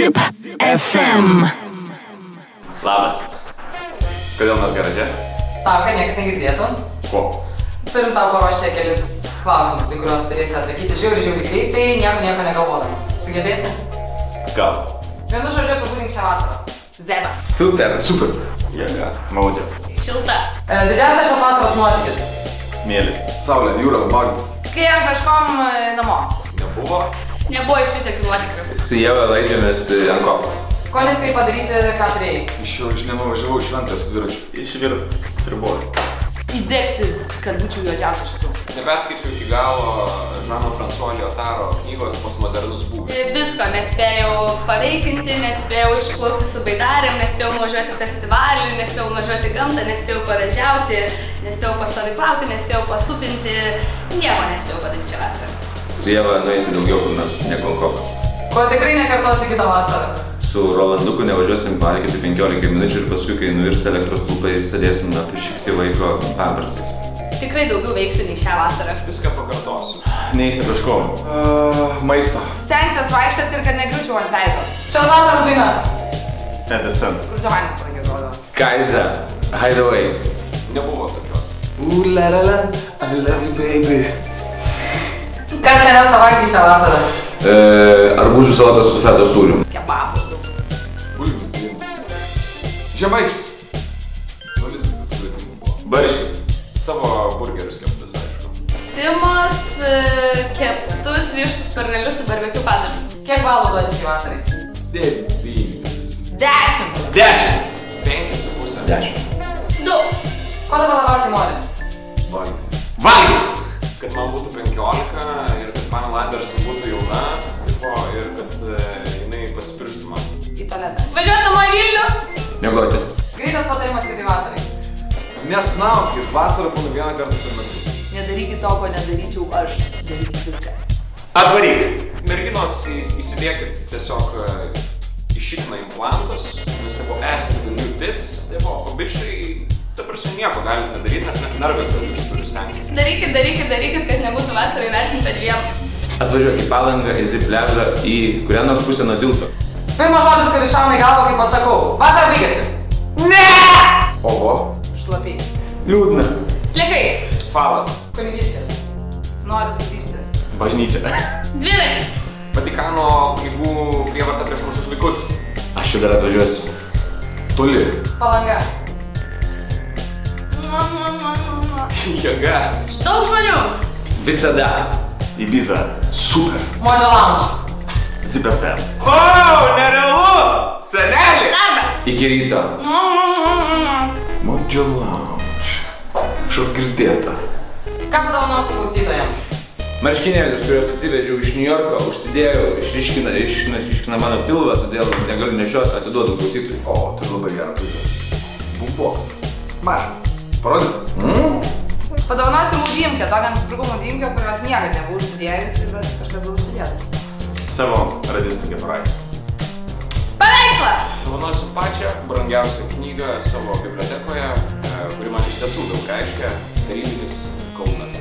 Zip FM. Labas. Kodėl mes garaže? Tam, kad niekas negirdėtų. Ko? Turim tau paruošę kelis klausimus, į kuriuos turėsi atsakyti žiauri greitai, nieko negalvodamas. Sugebėsi? Gal. Vienu žodžiu apibūdink šią vasarą. Zeba. Super. Jėga. Maudė. Šilta. Didžiausias šios vasaros nuotykis. Smėlis. Saulė, jūra, magis. Kai kažkom namo. Nebuvo. Nebuvo iš vis jokių nuotykių. Su Ieva laidžiamės ant kopos. Ko nespėjai padaryti, ką turėjai? Iš jo nenuvažiavau iš Šventės su dviračiu. Išvirt sriubos. Įdegti, kad būčiau juodžiausias iš visų. Neperskaičiau iki galo Žano Fransuo Liotaro knygos Postmodernus būvis. Visko nespėjau paveikinti, nespėjau išplaukti su baidarėm, nespėjau nuvažiuoti festivalį, nespėjau nuvažiuoti gamtą, nespėjau pavežiauti, nespėjau pastovyklauti, nespėjau pasupinti, nieko nespėjau padaryti čia vasarą. Su Ieva nueiti daugiau kur nors negu ant kopos. Ko tikrai nekartosi kitą vasarą? Su Rolanduku nevažiuosim valgyti 15 minučių ir paskui, kai nuvirsta elektros stulpai, sėdėsim prišikti vaiko pampersais. Tikrai daugiau veiksiu nei šią vasarą. Viską pakartosiu. Neįsipaškom. Maisto. Stengsiuos vaikščioti ir kad negriūčiau ant veido. Šios vasaros daina. Edison. Kur Giovannis tada atrodo? Kaiza. Hideaway. Nebuvo tokios. Ooh la la la, I love you baby. Kas skaniausia valgyti šią vasarą? Arbūzų salotas su feto sūriu. Kebabų. Bulvių blynus. Žemaičius. Nu viskas tas sudėtinga buvo. Baršis. Savo burgerius keptus, aišku. Simas, keptus vištus sparnelius su barbekiu padažu. Kiek balų duodi šį vasarai? 9. 10. 10. 5,5. 10. 2. Ko dabar labiausiai nori? Valgyti. Valgyt! Kad man būtų 15 ir kad man Landerson būtų jauna, ir kad jinai pasipirstų man. Į tualetą. Važiuot namo į Vilnių. Miegoti. Greitas patarimas kitai vasarai. Nesnauskit, vasarą būna vieną kartą per metus. Nedarykit to, ko nedaryčiau aš. Darykit viską. Atvaryk. Merginos įsidėkit tiesiog išikina implantus, nes tai buvo essence the new tits, tai buvo, o bičiai, ta prasme, nieko galite nedaryti, nes nervas dėl jūsų turi stengtis. Darykit, kad nebūtų vasarą įvertinta dviem. Atvažiuok į Palangą, į Zip pliažą, į kurią nors pusę nuo tilto. Pirmas žodis, kuris šauna į galvą, kai pasakau. Vasara baigėsi. Oho. Šlapiai. Liūdna. Sliekai. Falas. Kunigiškės. Noriu sugrįžti. Bažnyčia. Dviratis. Vatikano kunigų prievarta prieš mažus vaikus. Aš jau dar atvažiuosiu. Toli. Palanga. Jėga. Daug žmonių. Visada. Ibiza. Super. Modžio lounge. Zip FM. O, nerealu! Senelį! Darbas. Iki ryto. Modžio lounge. Kažkaip girdėta. Ką padovanosi klausytojams? Marškinėlius, kuriuos atsivežiau iš New Yorko, užsidėjau, išryškina mano pilvą, todėl negaliu nešioti, atiduodu klausytojui. O, turi labai gerą prizą. Boomboxą. Mažą. Parodyt? Padovanosiu mūdymkę, tokią nusipirkau mūdymkę, kurios niekad nebuvau užsidėjusi, bet kažkas buvo užsidėjęs. Savo radistų kepuraitę. Paveikslą. Dovanosiu pačią brangiausią knygą savo bibliotekoje, kuri man iš tiesų daug reiškia, Tarybinis Kaunas.